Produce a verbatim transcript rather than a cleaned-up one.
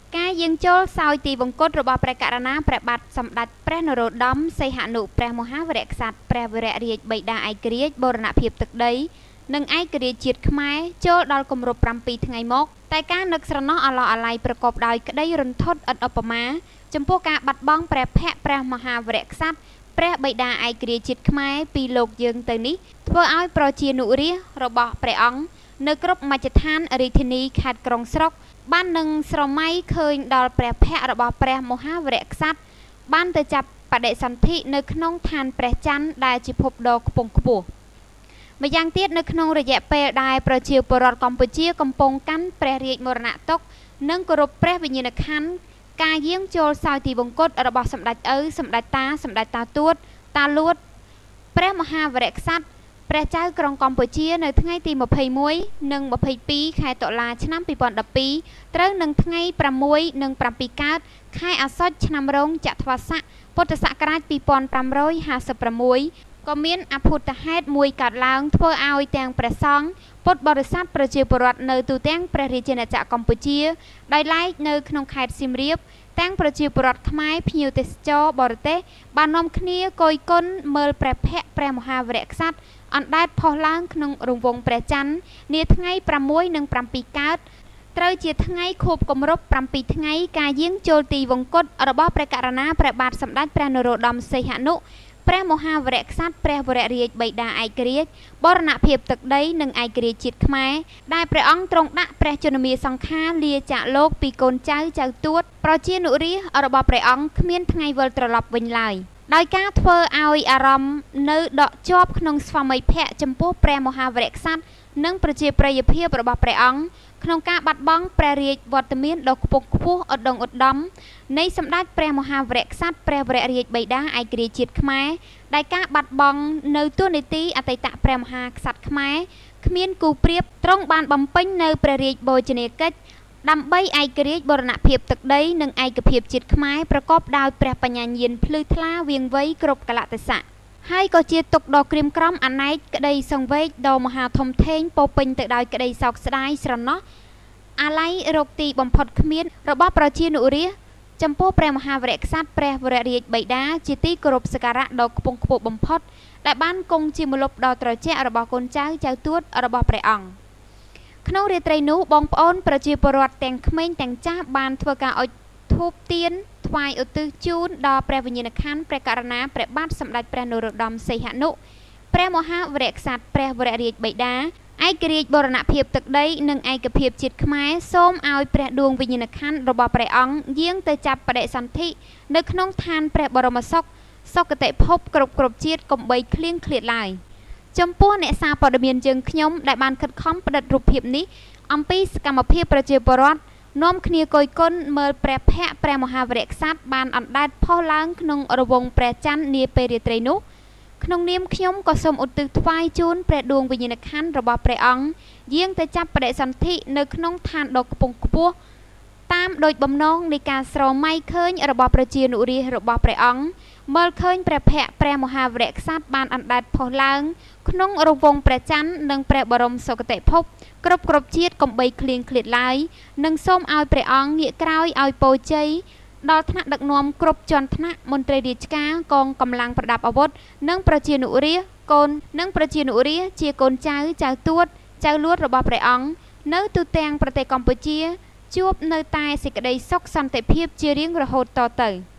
ការយាងចូលសោយទីវង្គតរបស់ព្រះករុណាព្រះបាទសម្ដេចព្រះនរោត្តមសីហនុព្រះមហាវីរក្សត្រព្រះវររាជបិតាឯករាជ្យបូរណភាពទឹកដីនិងឯករាជ្យជាតិខ្មែរចូលដល់គម្រប់ប្រាំពីរថ្ងៃមកតែការនឹកស្រណោះអាឡោះអាល័យប្រកបដោយក្តីរន្ធត់ឥតឧបមាចំពោះការបាត់បង់ព្រះភ័ក្ត្រព្រះមហាវីរក្សត្រព្រះបិតាឯករាជ្យជាតិខ្មែរពីលោកយើងទៅនេះធ្វើឲ្យប្រជានុរាស្ត្ររបស់ព្រះអង្គនៅគ្រប់មជ្ឈដ្ឋានរាជធានីខេត្តក្រុងស្រុកបាននឹងស្រមៃឃើញដល់ព្រះភ័ក្ត្ររបស់ព្រះមហាវីរក្សត្របានទៅចាប់បដិសន្ធិនៅក្នុងឋានព្រះច័ន្ទដែលជាភពដ៏ខ្ពង់ខ្ពស់ម្យ៉ាងទៀតនៅក្នុងរយៈពេលដែលប្រជាពលរដ្ឋកម្ពុជាកំពុងកាន់ព្រះរាជមរណទុក្ខនិងគោរពព្រះវិញ្ញាណក្ខន្ធការយាងចូលសោយទីវង្គតរបស់សម្ដេចឪសម្ដេចតាសម្ដេចតាទួតតាលួតព្រះមហាវីរក្សត្រព្រះចៅក្រុងកម្ពុជានៅថ្ងៃទីម្ភៃមួយនិងម្ភៃពីរខែតុលាឆ្នាំពីរពាន់ដប់ពីរត្រូវនឹងថ្ងៃប្រាំមួយនិងប្រាំពីរកើតខែអាសត់ឆ្នាំរោងចត្វាស័កពុទ្ធសករាជពីរពាន់ប្រាំរយហាសិបប្រាំមួយក៏មានអភូតហេតុមួយកើតឡើងធ្វើឲ្យទាំងព្រះសង្ឃពុទ្ធបរិស័ទប្រជាពលរដ្ឋនៅទូទាំងព្រះរាជាណាចក្រកម្ពុជាដោយឡែកនៅក្នុងខេត្តសៀមរាបទាំងប្រជាពលរដ្ឋខ្មែរភ្ញៀវទេសចរបរទេសបាននាំគ្នាគយគន់មើលព្រះភ័ក្ត្រព្រះមហាវីរក្សត្រអណ្ដែតផុសឡើងក្នុងរង្វង់ព្រះច័ន្ទនាថ្ងៃប្រាំមួយនិងប្រាំពីរកើតត្រូវជាថ្ងៃខួបគម្រប់ប្រាំពីរថ្ងៃការយាងចូលទីវង្គតរបស់ព្រះករុណាព្រះបាទសម្ដេចព្រះនរោត្តមសីហនុព្រះមហាវីរក្សត្រព្រះវររាជបិតាឯករាជ្យបូរណភាពទឹកដីនិងឯករាជ្យជាតិខ្មែរដែលព្រះអង្គទ្រង់ដាក់ព្រះជន្មាសង្ខារលាចាកលោកពីកូនចៅចៅទួតប្រជានុរាស្ត្ររបស់ព្រះអង្គគ្មានថ្ងៃវិលត្រឡប់វិញឡើយដោយការធ្វើឲ្យអារម្មណ៍នៅដកជាប់ក្នុងស្វាមីភក្ត្រចំពោះព្រះមហាវីរក្សត្រនិងប្រជាប្រិយភាពរបស់ព្រះអង្គក្នុងការបាត់បង់ព្រះរាជវត្តមានដ៏ខ្ពង់ខ្ពស់ឧត្តមឧត្តមនៃសម្ដេចព្រះមហាវីរក្សត្រព្រះវររាជបិតាឯករាជ្យជាតិខ្មែរដែលការបាត់បង់នៅតួនាទីអតីតព្រះមហាក្សត្រខ្មែរគ្មានគូប្រៀបទ្រង់បានបំពេញនៅព្រះរាជបូជនីយកិច្ចដើម្បីឯករាជ្យបូរណភាពទឹកដីនិងឯកភាពជាតិខ្មែរប្រកបដោយព្រះបញ្ញាញាណភ្លឺថ្លាវាងវៃគ្រប់កលៈទេសៈហើយក៏ជាទុកដ៏ក្រៀមក្រំអនេកក្តីសង្វេគដ៏មហាធំធេងពោពេញទៅដោយក្តីសោកស្ដាយស្រណោះអាល័យរកទីបំផុតគ្មានរបស់ប្រជានុរាស្ត្រចំពោះព្រះមហាវីរក្សត្រព្រះវររាជបិតាជាទីគោរពសក្ការៈដ៏ខ្ពង់ខ្ពស់បំផុតដែលបានគង់ជាម្លប់ដ៏ត្រជាក់របស់កូនចៅចៅទួតរបស់ព្រះអង្គក្នុងរាត្រីនោះបងប្អូនប្រជាពលរដ្ឋទាំងក្មេងទាំងចាស់បានធ្វើការអុជធូបទៀនថ្វាយឧទ្ទិសជូនដល់ព្រះវិញ្ញាណក្ខន្ធព្រះករុណាព្រះបាទសម្ដេចព្រះនរោត្តមសីហនុព្រះមហាវីរក្សត្រព្រះវររាជបិតាឯករាជ្យបូរណភាពទឹកដីនិងឯកភាពជាតិខ្មែរសូមឲ្យព្រះដួងវិញ្ញាណក្ខន្ធរបស់ព្រះអង្គយាងទៅចាប់បដិសន្ធិនៅក្នុងឋានព្រះបរមសុខសុគតិភពគ្រប់គ្រប់ជាតិកុំបីឃ្លៀងឃ្លាតឡើយចំពោះអ្នកសារព័ត៌មានយើងខ្ញុំដែលបានខិតខំផ្តិតរូបភាពនេះអំពីសកម្មភាពប្រជាពលរដ្ឋនាំគ្នាគយគន់មើលព្រះភ័ក្ត្រព្រះមហាវីរក្សត្របានអណ្ដែតផុសឡើងក្នុងរង្វង់ព្រះច័ន្ទនាពេលរាត្រីនោះក្នុងនាមខ្ញុំក៏សូមឧទ្ទិសថ្វាយជូនព្រះដួងវិញ្ញាណក្ខន្ធរបស់ព្រះអង្គយាងទៅចាប់បដិសន្ធិនៅក្នុងឋានដ៏ខ្ពង់ខ្ពស់តាមដោយបំណងនៃការស្រមៃឃើញរបស់ប្រជានុរាស្ត្ររបស់ព្រះអង្គមើលឃើញព្រះភ័ក្ត្រព្រះមហាវីរក្សត្របានអណ្ដែតផុសឡើងក្នុងរង្វង់ព្រះច័ន្ទនិងព្រះបរមសុគតិភពគ្រប់គ្រប់ជាតិកុំបីឃ្លៀងឃ្លាតឡើយនិងសូមឲ្យព្រះអង្គងាកក្រោយឲ្យពរជ័យដល់ថ្នាក់ដឹកនាំគ្រប់ជាន់ថ្នាក់មន្ត្រីរាជការកងកម្លាំងប្រដាប់អាវុធនិងប្រជានុរាស្ត្រកូននិងប្រជានុរាស្ត្រជាកូនចៅចៅទួតចៅលួតរបស់ព្រះអង្គនៅទូទាំងប្រទេសកម្ពុជាជួបនៅតែសេចក្តីសុខសន្តិភាពជារៀងរហូតតទៅ